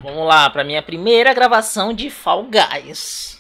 Vamos lá, pra minha primeira gravação de Fall Guys.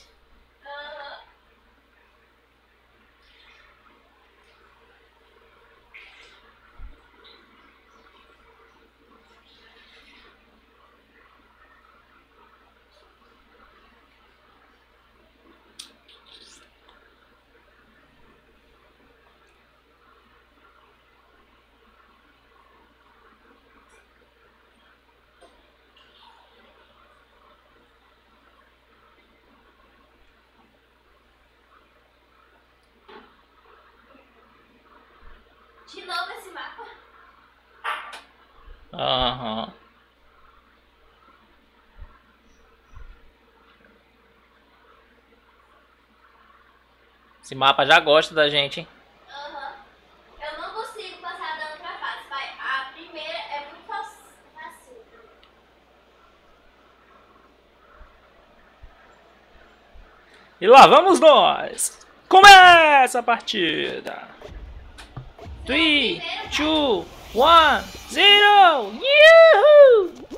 De novo esse mapa? Aham. Esse mapa já gosta da gente, hein? Aham. Eu não consigo passar da outra fase, pai. A primeira é muito fácil. E lá vamos nós! Começa a partida! 3, 2, 1, 0! Yuhu!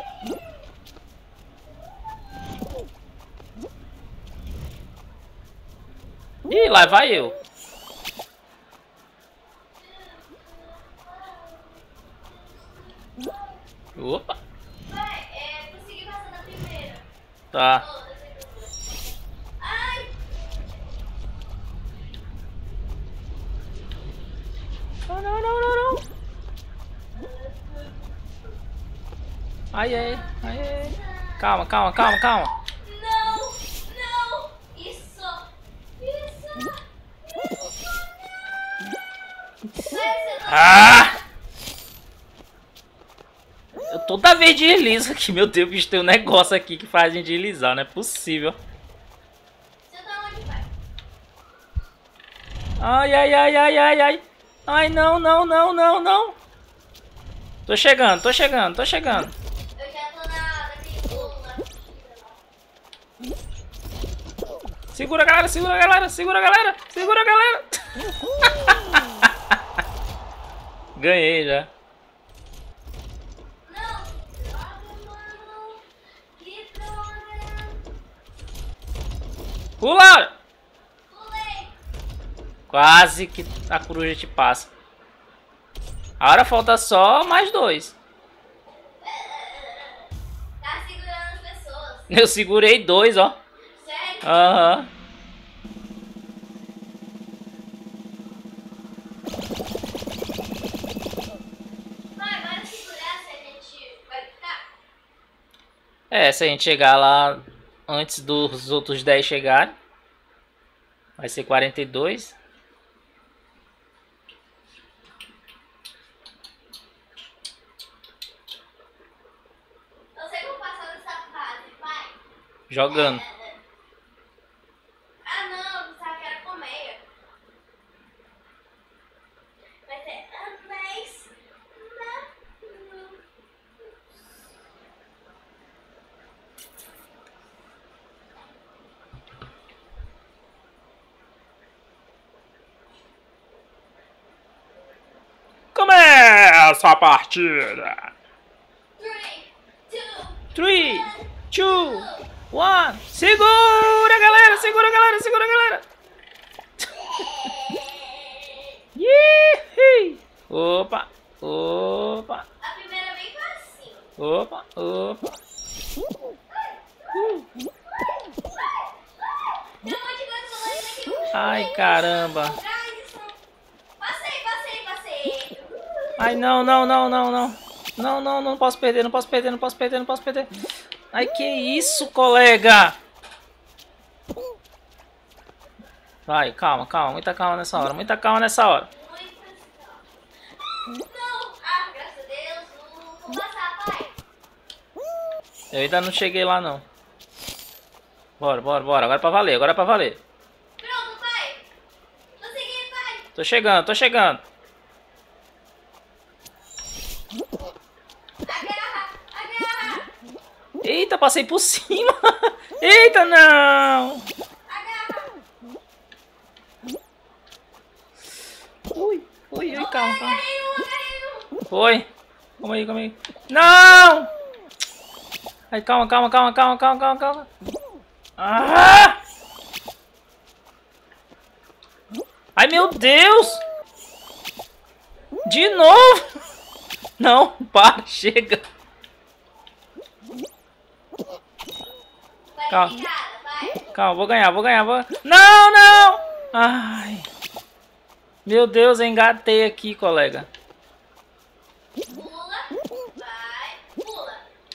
Ih, lá vai eu. Opa! Pai, consegui passar da primeira. Tá. Ai! Não, não, não, não, não. Ai, ai, ai, ai. Calma, calma, calma, calma. Não! Não! Isso! Isso! Ah! Eu toda vez deslizo aqui, meu Deus, bicho, tem um negócio aqui que faz a gente deslizar, não é possível. Você tá onde, pai? Ai, ai, ai, ai, ai, ai. Ai, não, não, não, não, não. Tô chegando, tô chegando, tô chegando. Eu já tô naquele pulo lá. Segura, galera, segura, galera, segura, galera, segura, galera. Ganhei já. Não! Droga, mano! Que droga! Pula! Pulei! Quase que a coruja te passa. Agora falta só mais 2. Tá segurando as pessoas. Eu segurei 2, ó. Sério? Aham. Pai, bora segurar se a gente vai ficar. É, se a gente chegar lá antes dos outros 10 chegarem, vai ser 42. Eu sei como passar dessa fase, pai. Jogando. Ah, não, pensava que era com meia. Vai ser mas não. Começa a partida! 3, 2, 3, 2, 1. Segura, galera! Segura, galera! Segura, galera! Ih! Opa! Opa! a primeira é bem facinho. Opa! Opa! Tem um monte de coisa colorida aqui. Ai, caramba! Passei. Ai, não, não, não, não, não. Não, não, não posso perder, não posso perder, não posso perder, não posso perder. Ai, que isso, colega? Vai, calma, calma, muita calma nessa hora, muita calma nessa hora. Não! Graças a Deus, não vou passar, pai. Eu ainda não cheguei lá, não. Bora, bora, bora, agora é pra valer, agora é pra valer. Pronto, pai. Consegui, pai. Tô chegando, tô chegando. Agarra. Eita, passei por cima. Eita, não. Agarra. Ui, ui, ui, calma, calma. Agarrei um. Foi. Calma aí, calma aí. Não! Ai, calma, calma, calma, calma, calma, calma, calma. Ah! Ai, meu Deus! De novo! Não, para, chega. Vai, Calma. Ricardo, vai. Calma, vou ganhar, vou ganhar, vou... Não, não! Ai. Meu Deus, eu engatei aqui, colega. Pula, vai, pula.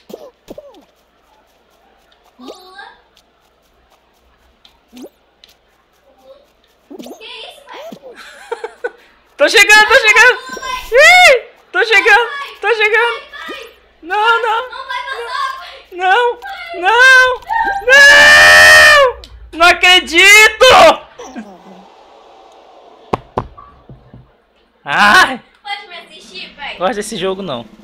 Pula. Pula. Que isso, pai? Tô chegando, tô chegando! Ih, tô chegando, tô chegando! Vai. Não, não, Não vai passar, pai. não, não, não! Não acredito! Ai, Pode me assistir, pai? gosto desse jogo não.